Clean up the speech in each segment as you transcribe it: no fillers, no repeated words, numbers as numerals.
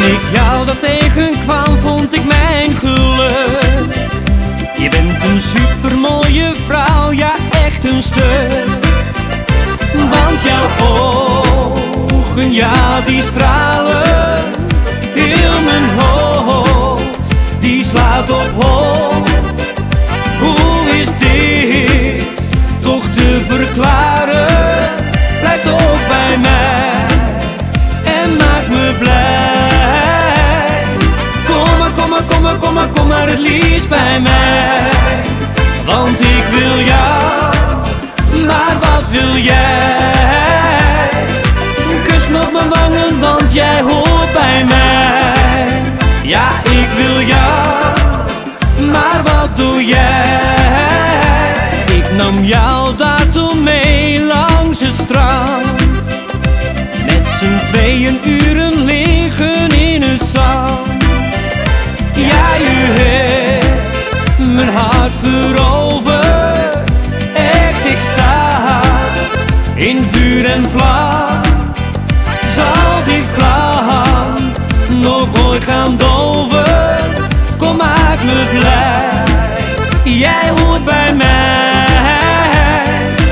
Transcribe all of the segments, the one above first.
ik jou dat tegenkwam, vond ik mijn geluk. Je bent een supermooie vrouw, ja echt een stuk. Want jouw ogen, ja die stralen. Heel mijn hoofd, die slaat op hol. Hoe is dit toch te verklaren? Blijf toch bij mij en maak me blij. Kom maar het liefst bij mij. Want ik wil jou, maar wat wil jij? Kus me op mijn wangen, want jij hoort bij mij. Ja, ik wil jou, maar wat doe jij? Ik nam jou daartoe mee langs het strand. Met z'n tweeën uren liggen in het zand. Ja, je hebt mijn hart veroverd. Echt, ik sta in vuur en vlam. Zal die vlam nog ooit gaan doven? Kom, maak me blij, jij hoort bij mij.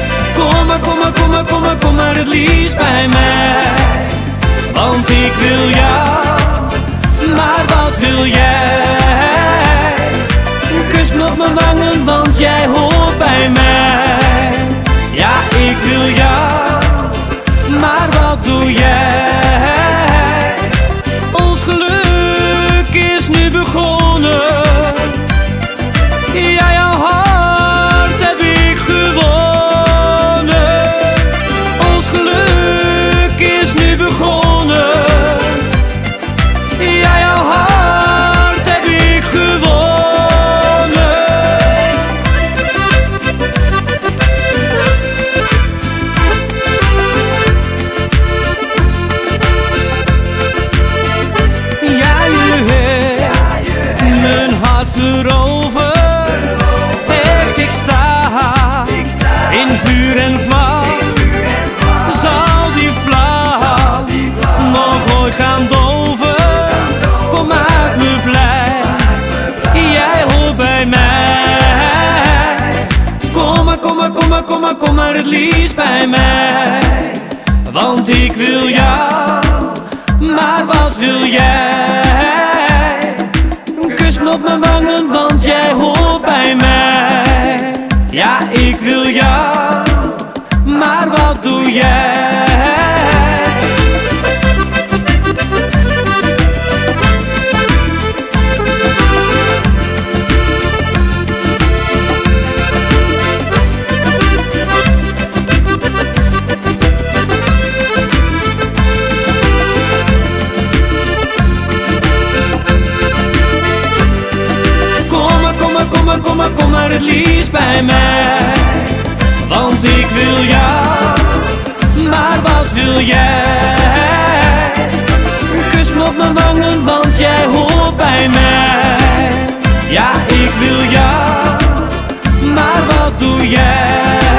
Kom maar het liefst bij mij. Want ik wil jou, maar wat wil jij? Kus me op mijn wangen, want jij hoort bij mij. Ja, ik wil jou, maar wat doe jij? Ons geluk is nu begonnen. Ja, jouw hart heb ik gewonnen. Ons geluk is nu begonnen. Ja, jouw hart heb ik gewonnen. Ja, je hebt mijn hart veroverd. Echt, ik sta in vuur en vlam. Zal die vlam nog ooit gaan doven? Kom, maak me blij, jij hoort bij mij. Kom maar het liefst bij mij. Want ik wil jou, maar wat wil jij? Kus me op mijn wangen, want jij hoort bij mij. Ja, ik wil jou, maar wat doe jij? Kom maar het liefst bij mij. Want ik wil jou, maar wat wil jij? Kus me op mijn wangen, want jij hoort bij mij. Ja, ik wil jou, maar wat doe jij?